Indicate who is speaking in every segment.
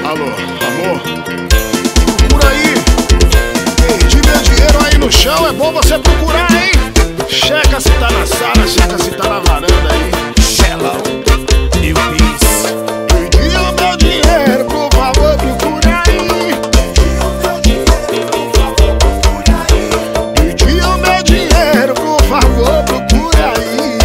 Speaker 1: Alô, amor? Procura aí. Perdi meu dinheiro aí no chão, é bom você procurar, hein? Checa se tá na sala, checa se tá na varanda aí.
Speaker 2: Shallow e o Peace.
Speaker 1: Perdi o meu dinheiro, por favor, procura aí. Perdi o meu dinheiro, por favor, procura aí.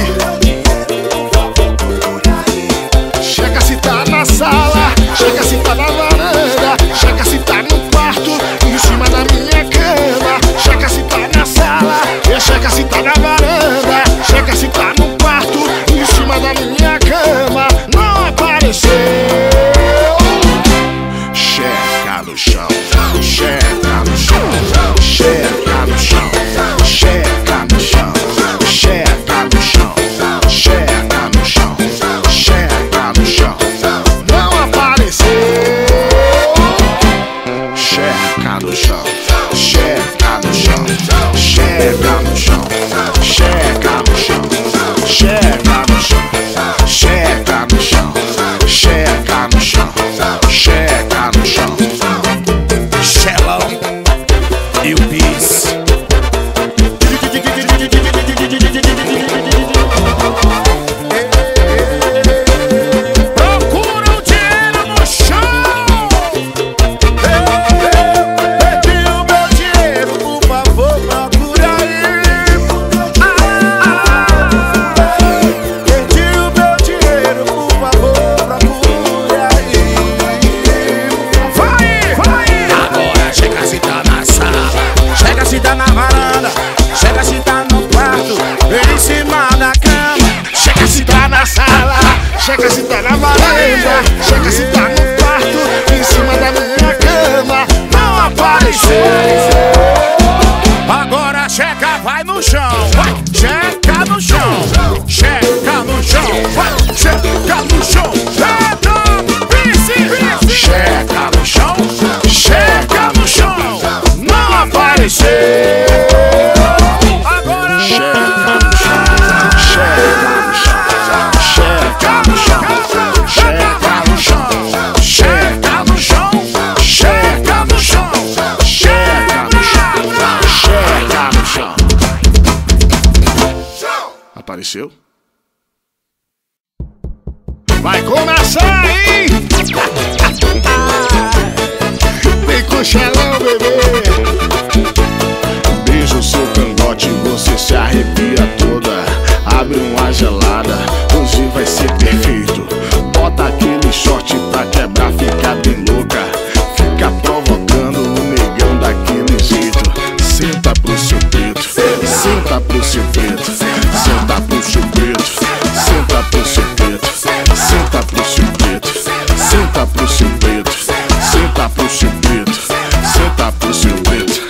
Speaker 1: Checa se tá na sala, checa se tá na varanda, checa se tá no quarto, em cima da minha cama. Checa se tá na sala, checa se tá na varanda, checa se tá no quarto, em cima da minha cama. Não apareceu. Checa no chão, checa no chão, checa no chão, checa no chão, checa no chão, checa no chão, checa no chão. Não apareceu. Checa no chão, checa no chão, checa no chão, checa no chão, checa no chão, checa no chão, checa no chão, checa no chão.
Speaker 2: Shallow e o Peace.
Speaker 1: Procura o dinheiro no chão. Perdi o meu dinheiro, por favor, procura aí. Perdi o meu dinheiro, por favor, procura aí. Vai!
Speaker 2: Agora chega se tá na sala, chega se tá na varanda, chega se tá no quarto, em cima da cama.
Speaker 1: Chega se tá na sala, chega se tá na varanda, chega se tá no quarto, em cima da minha cama. Não apareceu.
Speaker 2: Agora checa, vai no chão, vai, checa no chão, checa no chão, vai, checa no chão. Eita, Peace, checa no chão, checa no chão.
Speaker 1: Não apareceu.
Speaker 2: Agora
Speaker 1: Checa no chão, checa no chão, checa no chão, checa no chão, checa no chão, checa no chão, checa no chão, checa no chão. Apareceu? Vai começar, hein? Vem com o Shallow, bebê. Beija o seu cangote, você se arrepia toda. Abre uma gelada, hoje vai ser perfeito. Bota aquele short pra quebrar, fica bem louca. Fica provocando o negão daquele jeito. Senta pro seu preto, senta pro seu preto, senta pro seu preto, senta pro seu preto, senta pro seu preto, senta pro seu preto, senta pro seu preto, senta pro seu preto.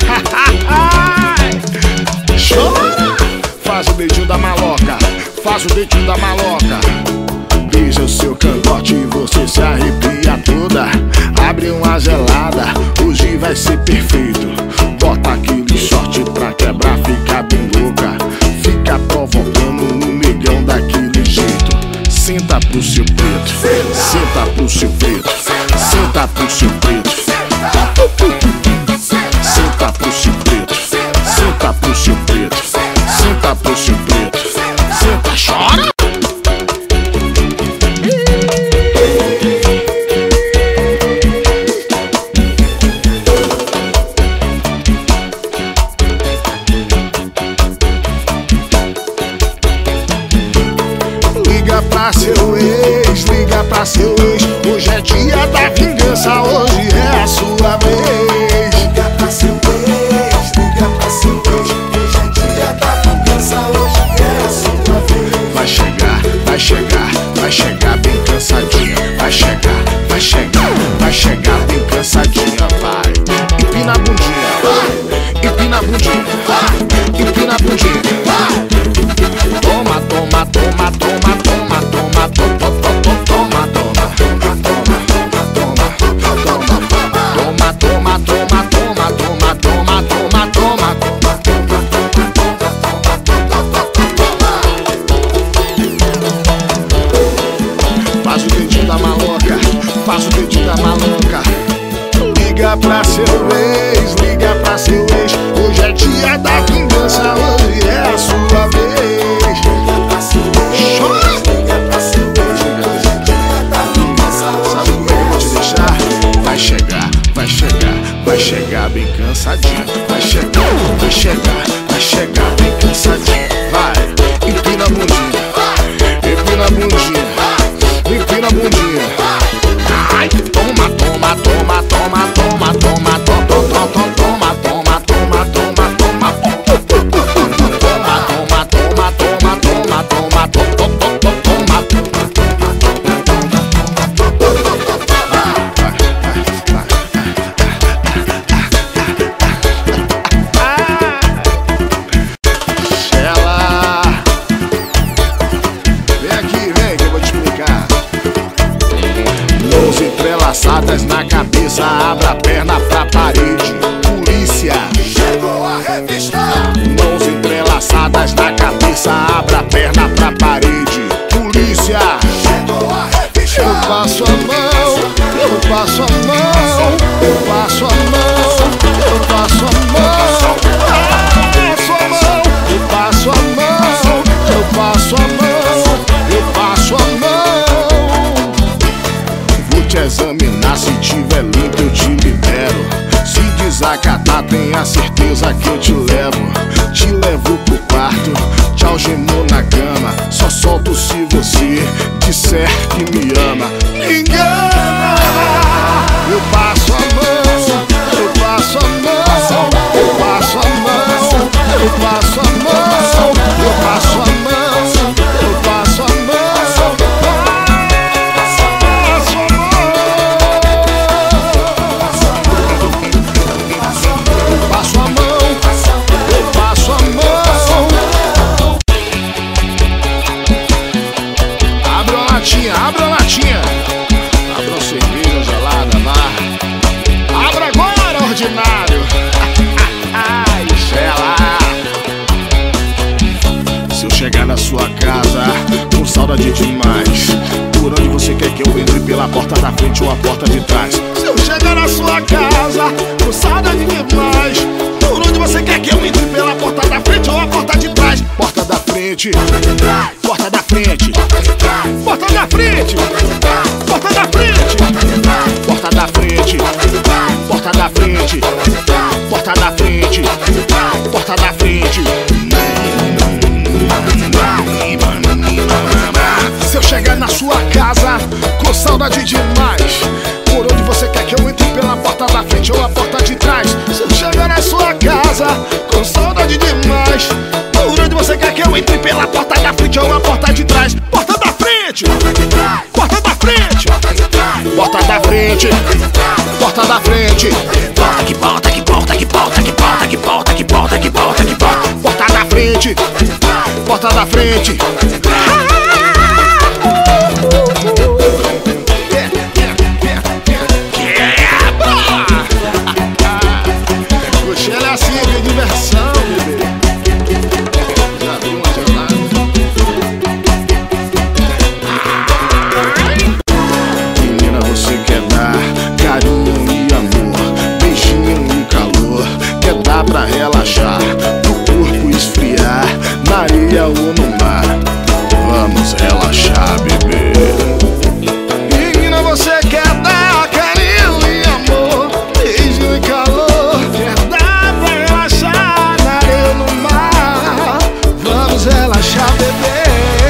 Speaker 1: Chora! Faz o dedinho da maloca, faz o dedinho da maloca. Beija o seu cangote e você se arrepia toda. Abre uma gelada, hoje vai ser perfeito. Bota aquele short pra quebrar, fica bem louca. Fica provocando o negão daquele jeito. Senta pro seu preto, senta pro seu preto, senta pro seu preto. Senta pro seu preto, senta pro seu preto, senta pro seu preto, senta, chora! Liga pra seu ex, liga pra seu ex. Hoje é dia da vingança, hoje é a sua vez.
Speaker 3: Liga pra seu ex, liga pra seu ex. Hoje é dia da vingança, hoje é a sua vez.
Speaker 1: Vai chegar, vai chegar, vai chegar bem cansadinha. Vai chegar, vai chegar, vai chegar bem cansadinha. Vai, empina a bundinha, vai, empina a bundinha, vai, empina a bundinha, vai. Toma, toma, toma, toma, toma, toma, toma, toma, toma, toma, toma, toma, toma, toma, toma, toma, toma, toma, toma, toma, faz o dedinho da maloca, faz o dedinho da maluca. Liga pra seu ex, liga pra seu ex. Hoje é dia da vingança, hoje é a sua vez.
Speaker 3: Liga pra seu ex, liga pra seu ex. Hoje é dia da vingança,
Speaker 1: Sabe como é que eu vou te deixar? Vai chegar, vai chegar, vai chegar bem cansadinho. Vai chegar, vai chegar, vai chegar bem cansadinho. Vai, empina a bundinha, empina a bundinha, empina a bundinha. Ai, toma, toma, toma, toma, toma, toma, toma, toma, toma, toma, toma, toma, toma, entrelaçadas na cabeça, abra a perna pra parede. Polícia,
Speaker 3: chegou a revista.
Speaker 1: mãos entrelaçadas na cabeça, abra a perna pra parede. Polícia,
Speaker 3: Chegou a revista.
Speaker 1: eu passo a mão, eu passo a mão, eu passo a mão, eu passo a mão, passo a mão, eu passo a mão, eu passo a mão, eu passo a mão. Vou te examinar, se tiver limpo eu te libero. Se desacatar, tenha certeza que eu te levo. Te levo pro quarto, te algemo na cama. Só solto se você disser que me ama. Me engana! Eu passo a mão, eu passo a mão, eu passo a mão, eu passo a mão, eu passo a mão, eu passo a mão. Passo a mão, eu passo a mão. Abre uma latinha, abre uma latinha. Abre uma cerveja gelada, vá. Abra agora, ordinário. Ai, Xela. Se eu chegar na sua casa com saudade demais, por onde você quer que eu entre? Pela porta da frente ou a porta de trás? Se eu chegar na sua casa com saudade demais, por onde você quer que eu entre? Pela porta da frente ou a porta de trás? Porta da frente, porta da frente, porta da frente, porta da frente, porta da frente, porta da frente, porta da frente, porta da frente. Se eu chegar na sua casa com saudade demais, por onde você quer que eu entre? Pela porta da frente ou a porta de trás? Se eu chegar na sua casa com saudade demais, por onde você quer que eu entre? Pela porta da frente ou a porta de trás? Porta da frente, porta da frente, porta da frente, porta da frente. Porta que porta, que porta, que porta, que porta, que porta, que porta, que porta, que porta. Porta da frente, porta da frente. Coxela é assim, de diversão, bebê. Já vi uma gelada. Menina, você quer dar carinho e amor, beijinho e calor. Quer dar pra relaxar, pro corpo esfriar, na areia ou no mar. Vamos relaxar, bebê. Menina, você quer dar carinho e amor, beijinho e calor. Quer dar pra relaxar, na areia ou no mar. Vamos relaxar, bebê.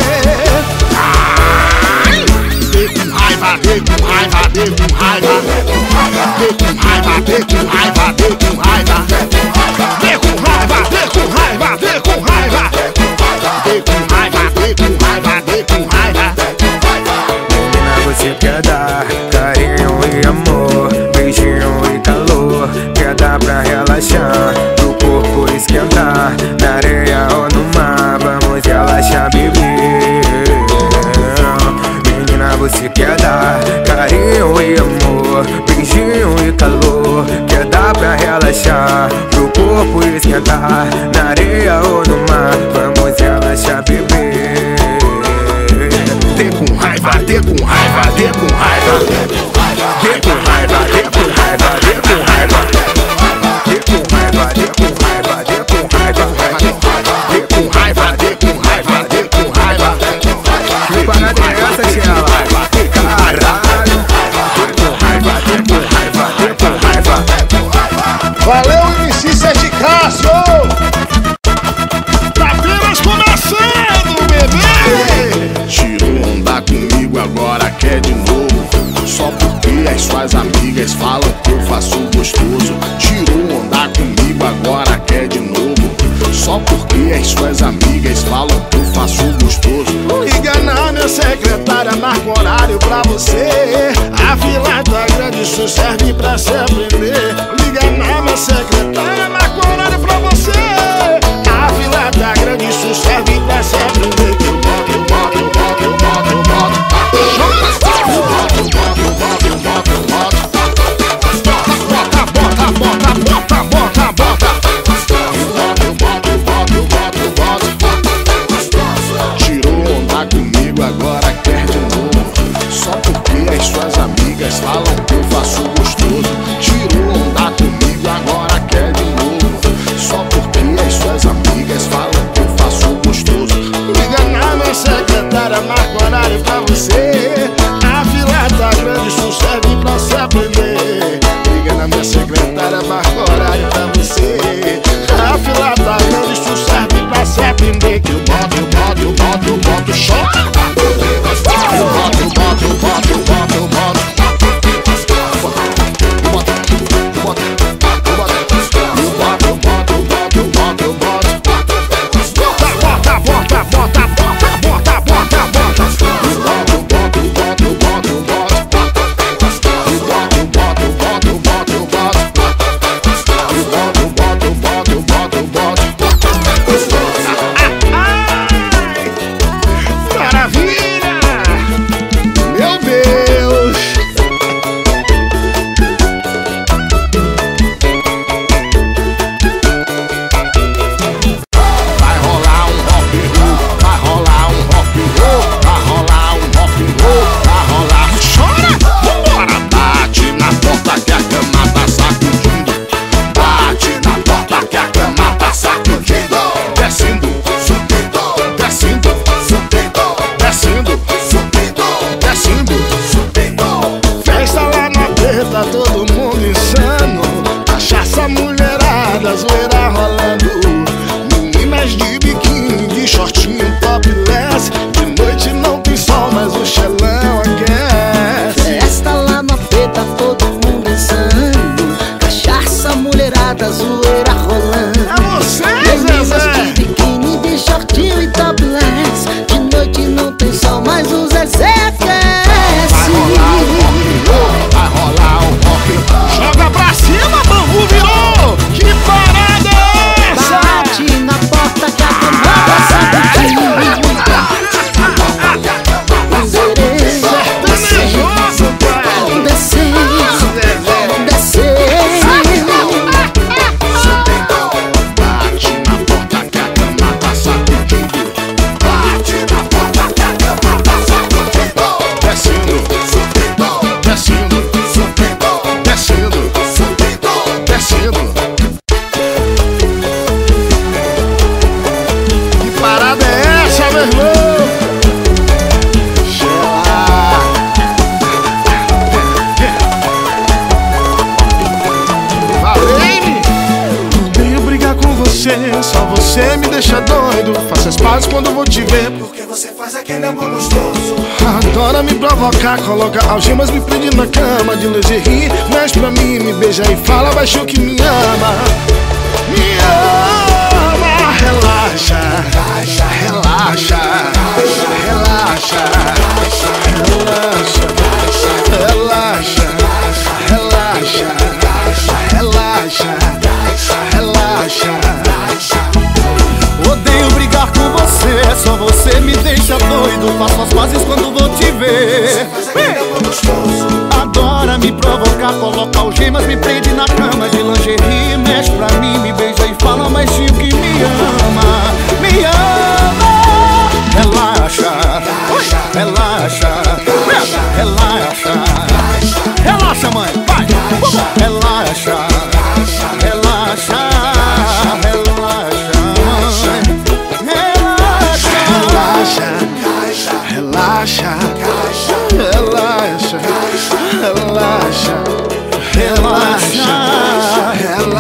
Speaker 1: Dê com raiva, dê com raiva, dê com raiva. Dê com raiva, dê com raiva, dê com raiva. Dê com raiva, dê com raiva, dê com raiva. Dê com raiva, dê com raiva, dê com raiva.
Speaker 4: Menina, você quer dar carinho e amor, beijinho e calor. Quer dar pra relaxar, pro corpo esquentar, na areia ou no mar. Vamos relaxar, bebê. Menina, você quer dar carinho e amor, beijinho e calor. Quer dar pra relaxar, pro corpo esquentar, na areia ou no mar. Vamos relaxar, bebê.
Speaker 1: Dê com raiva, dê com raiva, dê com raiva. quer de novo. Só porque as suas amigas falam que eu faço gostoso. Tirou onda comigo, agora quer de novo. Só porque as suas amigas falam que eu faço gostoso.
Speaker 2: Liga na minha secretária, marca horário pra você. A Vila tá grande, isso serve pra se aprender. Liga na minha secretária, marca horário pra você. A Vila tá grande, isso serve pra se aprender. Que eu boto, eu boto, eu boto, eu boto, eu boto.
Speaker 1: Agora quer de novo. Só porque as suas amigas falam que eu faço gostoso. Tirou onda comigo, agora quer de novo. Só porque as suas amigas falam que eu faço gostoso.
Speaker 2: Liga na minha secretária, marca horário pra você. A Vila tá grande, isso serve pra se aprender. Liga na minha secretária, marca horário pra você. A Vila tá grande, isso serve pra se aprender. Que eu boto, eu boto, eu boto, eu boto choque. Eu boto, eu boto, eu boto, eu boto, eu boto. Tá todo mundo insano, cachaça, mulherada, zoeira rolando. Meninas de biquíni, de shortinho, topless. De noite não tem sol, mas o chelão aquece.
Speaker 5: Festa lá no AP, tá todo mundo insano, cachaça, mulherada, zoeira rolando.
Speaker 2: É você,
Speaker 5: meninas
Speaker 2: Zezé!
Speaker 5: de biquíni, de shortinho e topless. De noite não tem sol, mas o Zezé aquece.
Speaker 1: Vai rolar um rock.
Speaker 2: Joga pra cima, bambu virou! Que parada é essa?
Speaker 5: Bate na porta que a camada sabe que
Speaker 2: Sertanejoso, pai!
Speaker 5: descer, descer.
Speaker 1: Bate na porta que a cama tá sacudindo. Bate na porta que a cama tá sacudindo. Descendo, descendo, descendo, descendo.
Speaker 2: Que parada é essa, meu irmão? Valei-me! Odeio brigar com você, só você me deixa doido. Faço as pazes quando vou te ver, porque você faz aquele amor gostoso. Adora me provocar, coloca algemas, me prende na cama de lingerie. Mexe pra mim, me beija e fala baixo que me ama. Me ama, relaxa, relaxa, relaxa, relaxa, relaxa, relaxa, relaxa, relaxa.
Speaker 6: Odeio brigar com você, só você me deixa doido. Faço as pazes quando vou te ver. Adora me provocar, coloca algemas, me prende na cama de lingerie. Mexe pra mim, me beija e fala baixinho que me ama. Me ama. Relaxa, relaxa, relaxa. Relaxa, mãe, vai. Relaxa, relaxa, relaxa, mãe. Relaxa,
Speaker 2: Relaxa, relaxa, relaxa, relaxa, relaxa,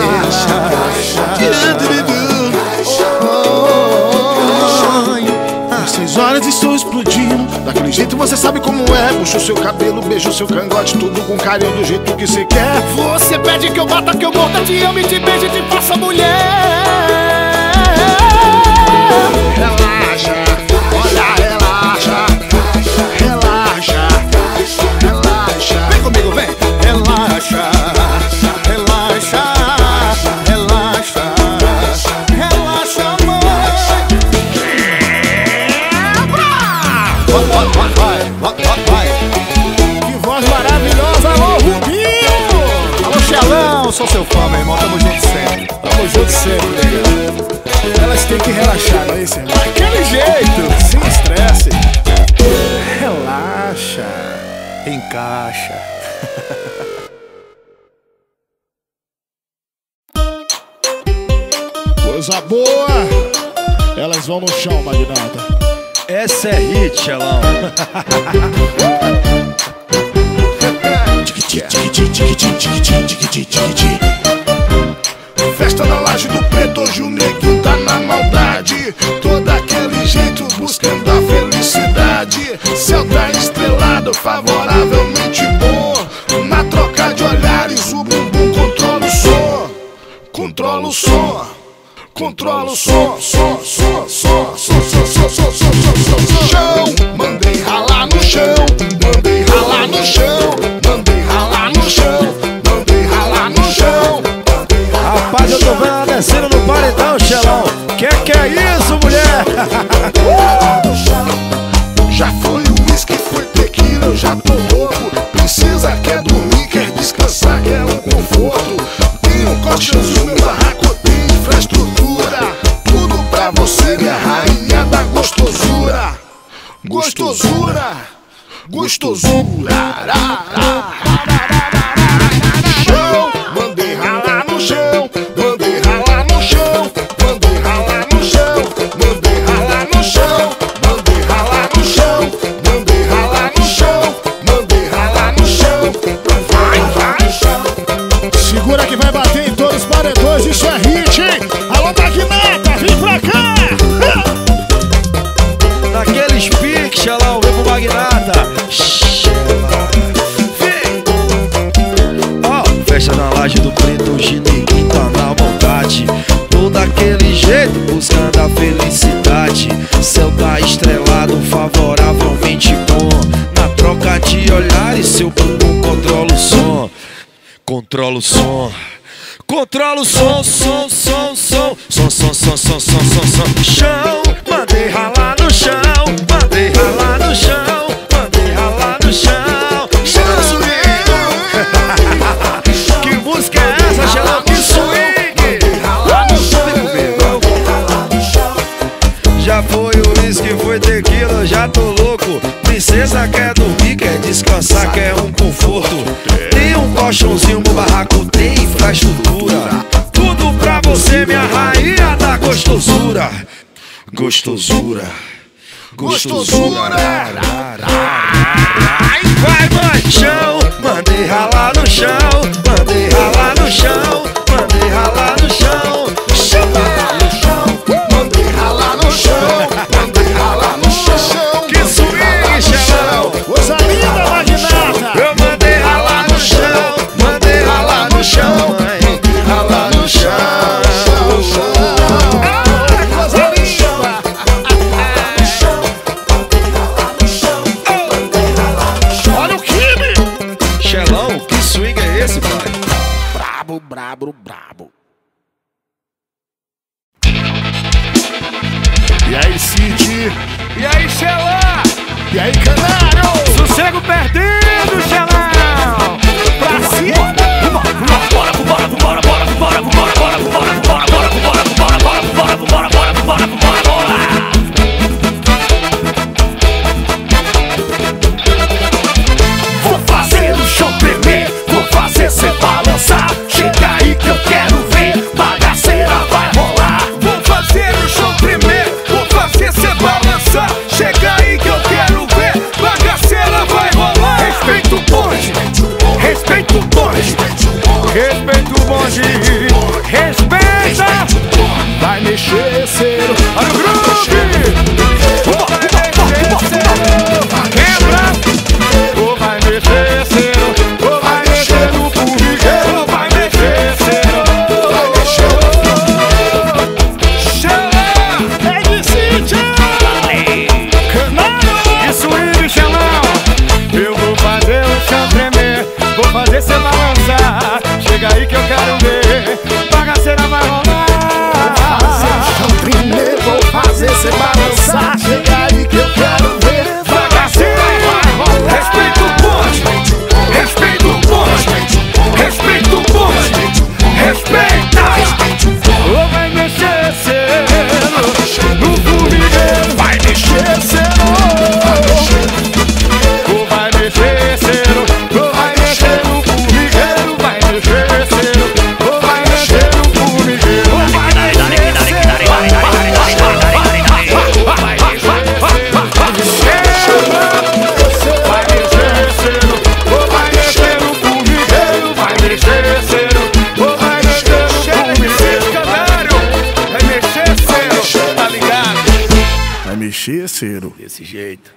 Speaker 1: daquele jeito, você sabe como é. Puxa o seu cabelo, beija o seu cangote, tudo com carinho do jeito que você quer.
Speaker 6: Você pede que eu bata, que eu morda, te ame, te beije e te faça mulher.
Speaker 1: Relaxa, olha, relaxa, relaxa, relaxa.
Speaker 6: Vem comigo, vem. Relaxa, relaxa, relaxa, relaxa, mãe. Vai.
Speaker 2: Que voz maravilhosa, alô Rubinho!
Speaker 6: Alô, Xelão, sou seu fã, meu irmão, tamo junto sempre.
Speaker 2: Tamo junto sempre, negão. Elas têm que relaxar, não é isso, irmão?
Speaker 6: Daquele jeito,
Speaker 2: Sem estresse. Relaxa.
Speaker 6: encaixa.
Speaker 2: Coisa boa. Elas vão no chão, magnata.
Speaker 7: Essa é hit, Xelão.
Speaker 1: Festa na Laje do Preto, hoje o neguinho tá na maldade. Todo aquele jeito buscando a felicidade. Céu tá estrelado, favoravelmente bom. Na troca de olhares o bumbum controla o som. Controla o som. Controla o som. Som. Chão, mandei ralar no chão. Mandei ralar no chão. Mandei ralar no chão. Mandei ralar no chão.
Speaker 7: Rapaz, eu tô vendo ela descendo no paredão, Xelão. Que é isso, mulher?
Speaker 1: Já foi o uísque, foi tequila, eu já tô louco. Precisa, quer dormir, quer descansar, quer um conforto. Tem um colchãozinho, meu barraco, tem infraestrutura. Tudo pra você, minha rainha da gostosura. Gostosura, gostosura. Chão, mandei ralar no chão. Mandei ralar no chão. Mandei ralar no chão. Mandei ralar no chão. Mandei ralar no chão. Mandei ralar no chão. Mandei ralar no chão. Vai.
Speaker 2: Segura que vai bater em todos os paredões, isso é hit, hein? Alô, magnata, vem pra cá!
Speaker 7: Naqueles piques, Xelão, vem pro magnata. Festa na Laje do Preto, hoje ninguém tá na maldade. Todo daquele jeito, buscando a felicidade. Céu tá estrelado, favoravelmente bom. Na troca de olhares, seu bumbum controla o som. Controla o som. Controla o som, som. Chão, mandei ralar no chão. Mandei ralar no chão. Mandei ralar no chão. Que música é essa, Xelão? Que swing! Já foi o uísque, foi tequila, já tô louco. Princesa quer dormir, quer descansar, quer um conforto. Tem um colchãozinho no barraco, tem infraestrutura. Tudo pra você, minha rainha da gostosura. Gostosura. Vai, mãe, chão. Mandei ralar no chão. Mandei ralar no chão. Mandei ralar no chão.
Speaker 1: Mandei ralar no chão. Mandei ralar no chão.
Speaker 7: Que swing, Xelão.
Speaker 2: Coisa linda, magnata!
Speaker 7: Eu mandei ralar no chão. Mandei ralar no chão. Mandei ralar no chão.
Speaker 2: Coisa linda! Olha o Kimi!
Speaker 7: Xelão, que swing é esse, pai?
Speaker 2: Brabo. E aí, Cid?
Speaker 7: E aí, Xelão?
Speaker 2: E aí, Canário?
Speaker 7: Sossego perdido, Xelão!
Speaker 2: Pra cima!
Speaker 1: Vou fazer o chão tremer, vou fazer cê balançar. Chega aí que eu quero ver, bagaceira vai rolar.
Speaker 6: Vou fazer o chão tremer, vou fazer cê balançar. Chega aí que eu quero ver, bagaceira vai rolar.
Speaker 1: Respeito
Speaker 4: desse jeito.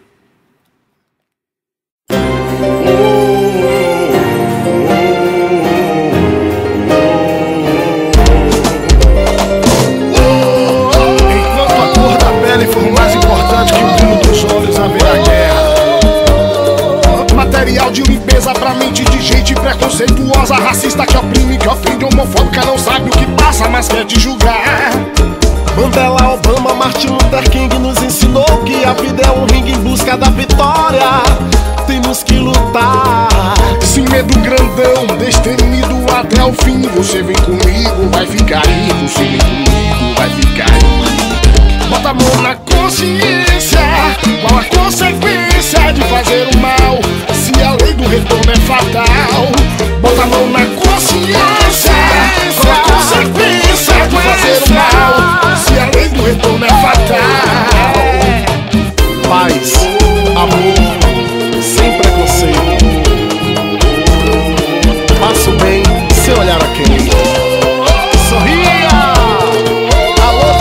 Speaker 1: Enquanto a cor da pele for mais importante que o brilho dos olhos, haverá guerra. Material de limpeza pra mente de gente preconceituosa, racista que oprime, que ofende, homofóbica, não sabe o que passa, mas quer te julgar.
Speaker 6: Mandela, Obama, Martin Luther King nos ensinou que a vida é um ringue em busca da vitória. Temos que lutar
Speaker 1: sem medo grandão, destemido até o fim. Você vem comigo, vai ficar aí. Você vem comigo, vai ficar aí. Bota a mão na consciência, qual a consequência de fazer o mal, se a lei do retorno é fatal. Bota a mão na consciência, qual a consequência de fazer o mal, se a lei do retorno é fatal.
Speaker 6: paz, amor, sem preconceito. Faça o bem sem olhar a quem. Sorria! Alô,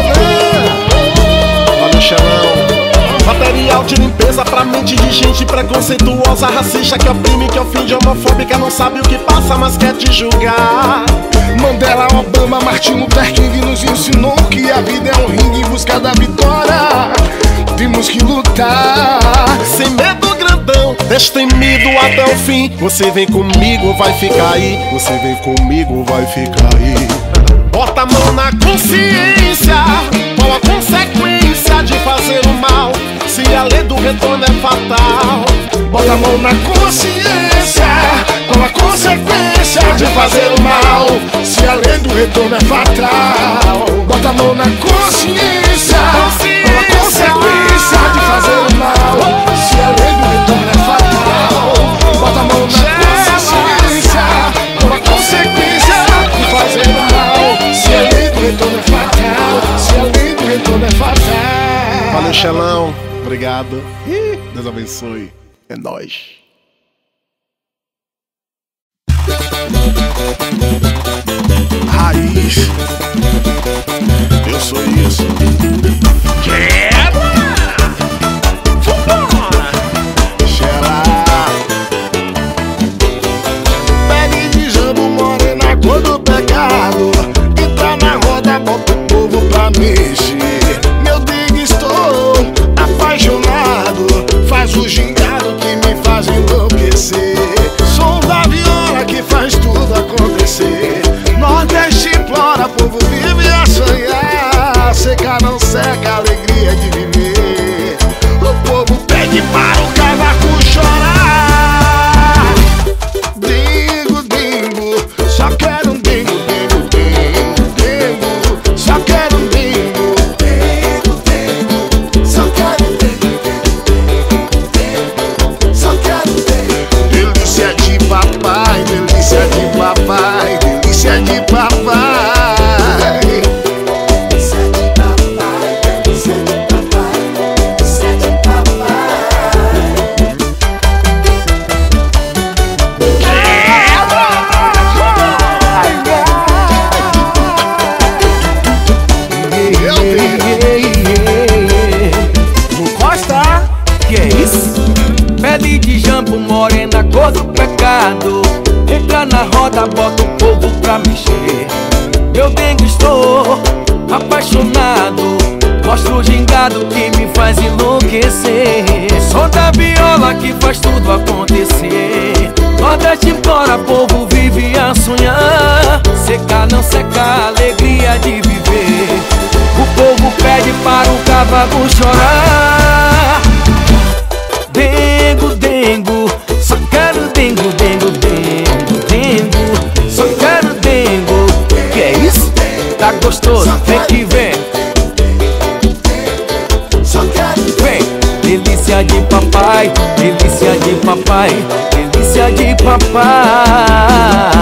Speaker 6: valeu, Xelão. Material de limpeza pra mente de gente preconceituosa, racista que oprime, que ofende, homofóbica, não sabe o que passa, mas quer te julgar.
Speaker 1: Mandela, Obama, Martin Luther King nos ensinou que a vida é um ringue em busca da vitória. Temos que lutar
Speaker 6: sem medo grandão, destemido até o fim. Você vem comigo, vai ficar aí. Você vem comigo, vai ficar aí. Bota a mão na consciência, qual a consequência de fazer o mal, se a lei do retorno é fatal.
Speaker 1: Bota a mão na consciência, qual a consequência de fazer o mal, se a lei do retorno é fatal. Bota a mão na consciência, qual a consequência de fazer o mal, se a lei do retorno é fatal. Bota a mão na consciência, qual a consequência de fazer o mal, se a lei do retorno é fatal, se a lei do retorno é fatal.
Speaker 6: Valeu, Xelão. Obrigado. Deus abençoe. É nóis.
Speaker 1: Raiz, eu sou isso.
Speaker 2: Quebra! Vambora!
Speaker 1: Xelá. Pele de jambo, morena, cor do pecado. Entra na roda, bota o povo pra mexer. Meu Deus, estou apaixonado. Faz o gingado que me faz enlouquecer. Som da viola que faz tudo acontecer. Nordeste implora, povo vive a sonhar. Seca não seca, alegria de viver. O povo pede para o cavaco chorar. Dingo, dingo, só quero um dingo, dingo, dingo, dingo. Só quero um dingo, dingo, dingo. Só quero um dingo, dingo, dingo. Só quero um dingo. Delícia de papai, delícia de papai, delícia de papai.
Speaker 8: Pele de jambo, morena, cor do pecado. Entra na roda, bota o povo pra mexer. Eu dengue, estou apaixonado. Mostra o gingado que me faz enlouquecer. Som da viola que faz tudo acontecer. Nordeste implora, povo vive a sonhar. Seca não seca, alegria de viver. O povo pede para o cavaco chorar. Dengo, dengo, só quero dengo, dengo, dengo, dengo. Só quero dengo. Que é isso? Tá gostoso? Vem que vem. Vem, delícia de papai, delícia de papai, delícia de papai.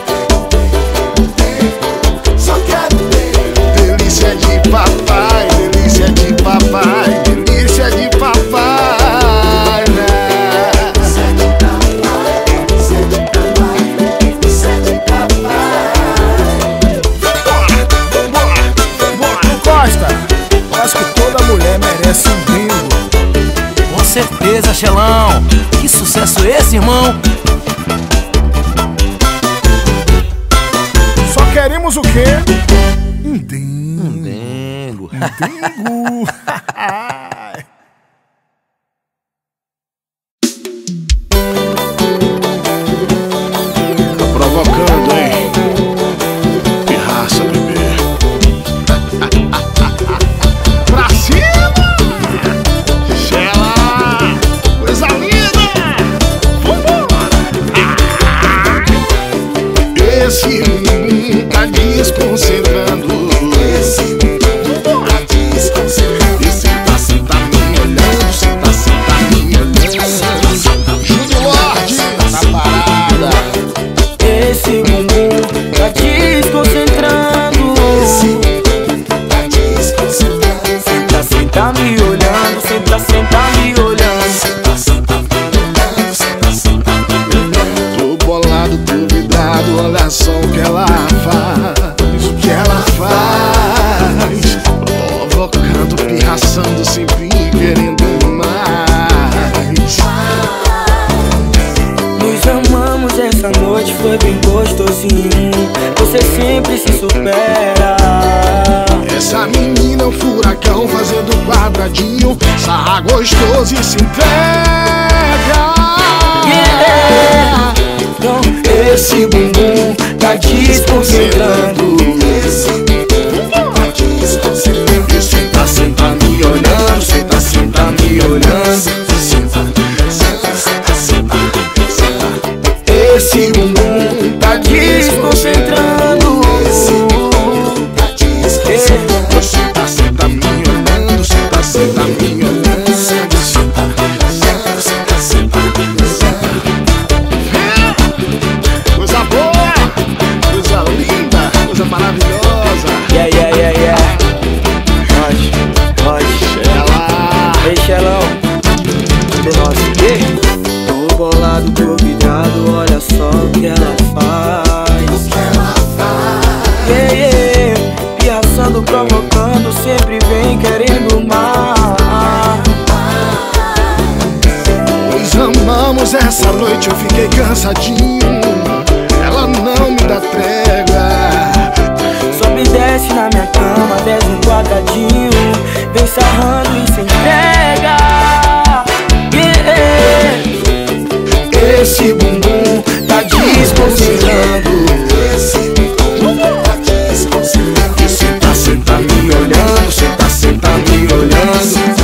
Speaker 1: Papai,
Speaker 8: Angelão. Que sucesso esse, irmão?
Speaker 2: Só queremos o quê? Um dengo.
Speaker 1: Tá provocando, hein? Pirraça, bebê.
Speaker 2: Pra cima!
Speaker 1: Gela! Coisa linda! Esse bumbum tá desconcentrando. Esse tá cê tá me olhando, cê tá me olhando. Júnior Lorde, na parada.
Speaker 8: Esse bumbum tá desconcentrando. Senta me olhando, senta me olhando.
Speaker 1: Tô bolado, duvidado, olha só o que ela faz. O que ela faz. Provocando, pirraçando, sempre querendo mais.
Speaker 8: Nos amamos essa noite, foi bem gostosinho. Você sempre se supera.
Speaker 1: Essa menina é um furacão fazendo quadradinho. Sarra gostoso e se entrega.
Speaker 8: Yeah. Então, esse bumbum tá desconcentrando. Senta me olhando, senta me olhando. Esse bumbum tá desconcentrando.
Speaker 1: Senta me olhando, senta me olhando. Coisa boa, coisa linda, coisa maravilhosa.
Speaker 8: Yeah. Pode.
Speaker 1: Ela.
Speaker 8: Ei, Xelão. Do nosso quê? Tô bolado, tô virado, olha só o que ela faz. Yeah. Piaçando, provocando, sempre vem querendo mais.
Speaker 1: Nós amamos essa noite, eu fiquei cansadinho. Ela não me dá trégua.
Speaker 8: Sobe e desce na minha cama, desce um quadradinho. Vem sarrando e se entrega. Yeah. Esse bumbum tá desconcentrando. Senta me olhando, senta me olhando.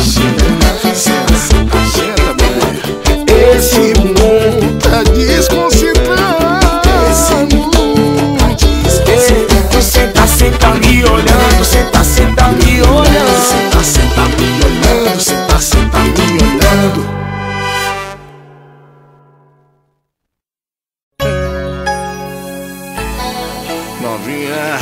Speaker 1: Senta, bebê.
Speaker 8: Esse bumbum
Speaker 1: Tá desconcentrando.
Speaker 8: senta me olhando, senta me olhando.
Speaker 1: Senta me olhando, senta me olhando. Novinha,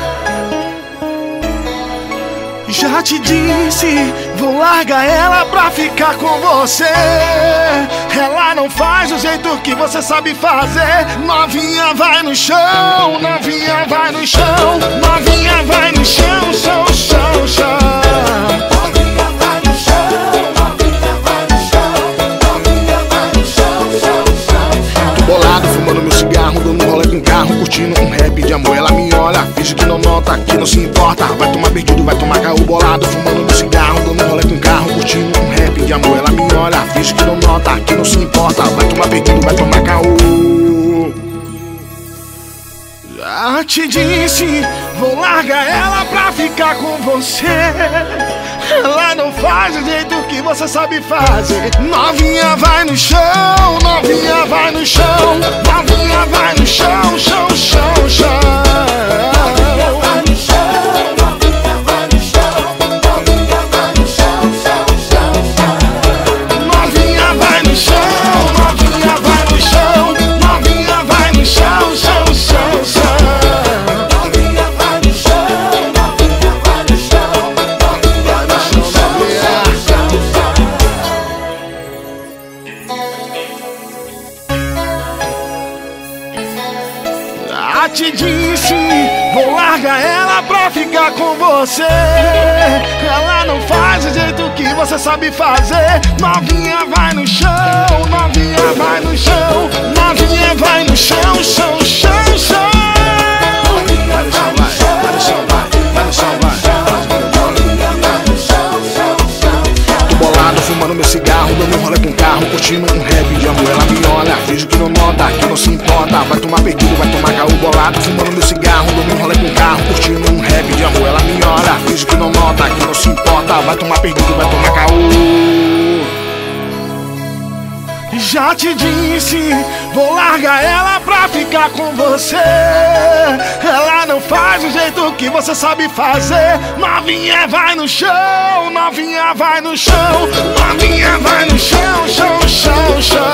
Speaker 1: já te disse, vou largar ela pra ficar com você. Ela não faz do jeito que você sabe fazer. Novinha vai no chão, novinha vai no chão, novinha vai no chão, chão, chão, chão. Novinha vai no chão, novinha vai no chão, novinha vai no chão, chão, chão. Tô bolado, fumando meu cigarro, dando um rolê com o carro, curtindo um rap de amor. Ela me olha, finge que não nota, que não se importa. Vai tomar perdido, vai tomar caô bolado, fumando meu cigarro, dando um rolê com o carro, curtindo um rap de amor. Ela me olha, finge que não nota, que não se importa. Vai tomar perdido, vai tomar caô. Já te disse, vou largar ela pra ficar com você. Ela não faz do jeito que você sabe fazer. Novinha vai no chão, novinha vai no chão, novinha vai no chão, chão, chão, chão. Novinha vai no chão, novinha vai no chão, novinha vai no chão, chão, chão, chão. Novinha vai no chão, novinha vai no chão, novinha vai no chão, chão, chão, chão. Novinha vai no chão, novinha vai no chão, novinha vai no chão, chão, chão, chão. Já te disse, vou largar ela pra ficar com você. Ela não faz do jeito que você sabe fazer. Novinha vai no chão, novinha vai no chão, novinha vai no chão, chão, chão, chão.
Speaker 2: Vai no chão, vai, vai no chão, vai, vai no chão, vai.
Speaker 1: Bolado, fumando meu cigarro, dando um rolê com o carro, curtindo um rap de amor. Ela me olha, finge que não nota, que não se importa. Vai tomar perdido, vai tomar caô. Bolado, fumando meu cigarro, dando um rolê com o carro, curtindo um rap de amor. Ela me olha, finge que não nota, que não se importa. Vai tomar perdido, vai tomar caô. Já te disse, vou largar ela pra ficar com você. Ela não faz do jeito que você sabe fazer. Novinha vai no chão, novinha vai no chão, novinha vai no chão, chão, chão, chão.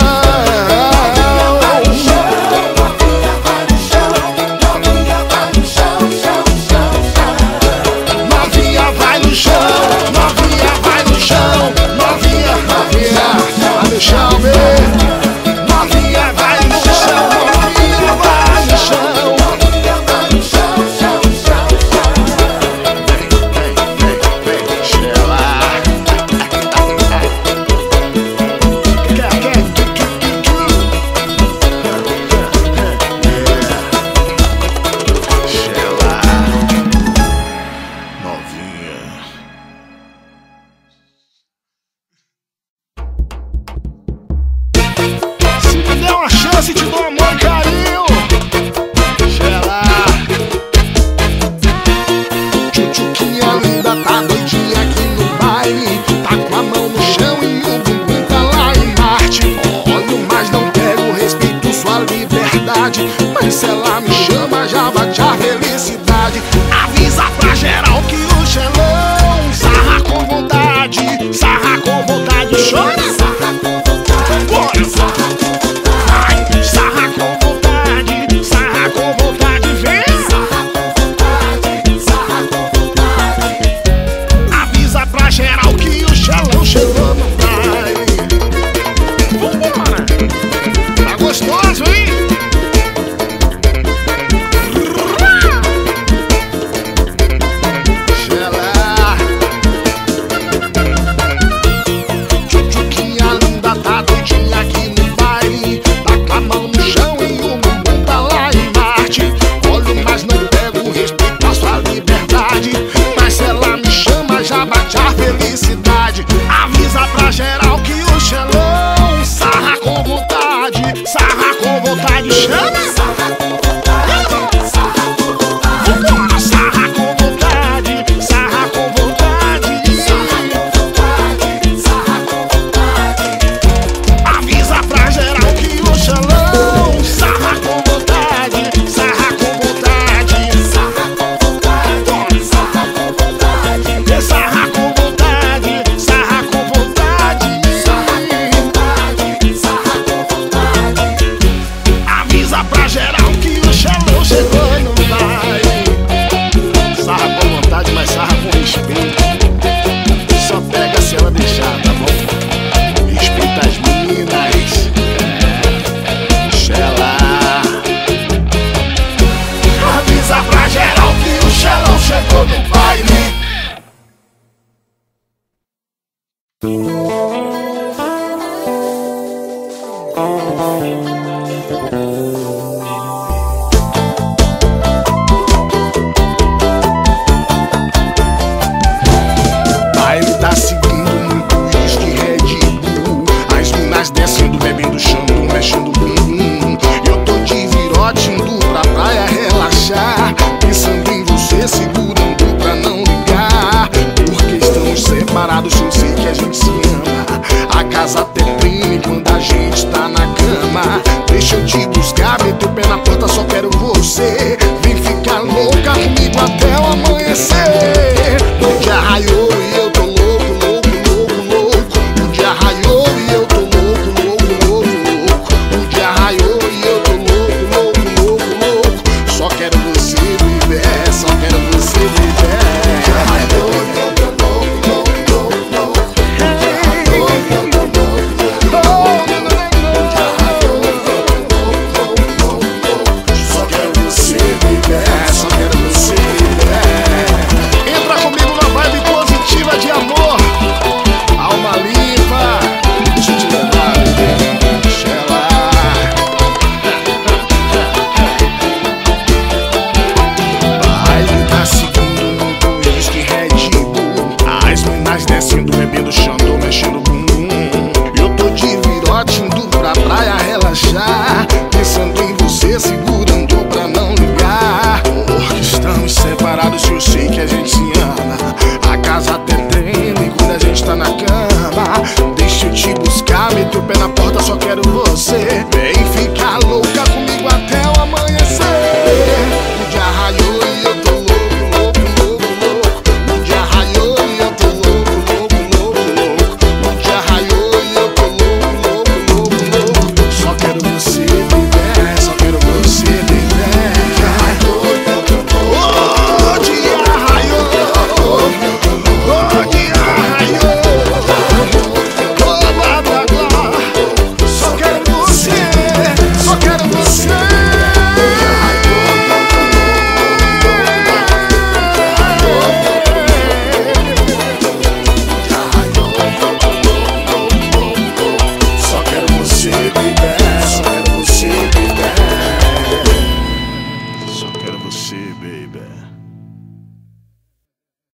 Speaker 1: Novinha vai no chão, novinha vai no chão, novinha, novinha vai no chão, novinha vai no chão, novinha vai no chão. Se te dou amor e carinho, Gela. Tchutchuquinha linda, tá doidinha aqui no baile. Tá com a mão no chão e o bumbum tá lá em Marte. Olho, mas não pego, respeito sua liberdade. Mas se ela me chama, já bate a felicidade. Avisa pra geral que o Xelão sarra com vontade, sarra com vontade. Chora, sarra com vontade, bora, sarra com vontade. Sarra com vontade, sarra com vontade, vem! Sarra com vontade, sarra com vontade. Avisa pra geral que o Xelão chegou no baile. Vambora! Tá gostoso, hein? Xelá. Tchutchuquinha linda, tá doidinha aqui no baile. Tá com a mão no chão e o bumbum tá lá em Marte. Olho, mas não pego, respeito a sua liberdade. Mas se ela me chama, já bate a felicidade. Avisa pra geral que o Xelão sarra com vontade, sarra com vontade. Chama! Sarra com vontade, sarra com vontade. Vambora, sarra com vontade, sarra com vontade. Sarra com vontade, sarra com vontade. Avisa pra geral que o Xelão sarra com vontade, sarra com vontade. Sarra com vontade, sarra com vontade. Sarra com vontade, sarra com vontade. Sarra com vontade, sarra com vontade. Avisa pra geral que o Xelão chegou no baile. Sarra com vontade, mas sarra com respeito. Só pega se ela deixar, tá bom? Respeita as meninas. Xela. Avisa pra geral que o Xelão chegou no baile. Baile tá seguindo muito uísque Red Bull. As minas descendo, bebendo shampoo, mexendo bumbum. Eu tô de virote indo pra praia relaxar, pensando em você, segurando pra não ligar. Porque estamos separados, eu sei que a gente se ama. A casa até treme quando a gente tá na cama. Deixa eu te buscar, meter o pé na porta, só quero você. Vem ficar louca comigo até o amanhecer. O dia raiou e eu tô louco, louco, louco, louco. O dia raiou e eu tô louco, louco, louco, louco. O dia raiou e eu tô louco, louco, louco, louco. Só quero você viver, só quero você viver. O dia raiou e eu tô louco, louco, louco, louco. O dia raiou e eu tô louco, louco, louco. O dia raiou e eu tô louco, louco, louco, louco. Só quero você viver. a gente se ama. A casa até treina enquanto a gente tá na cama. Deixa eu te buscar, meto o pé na porta, só quero você.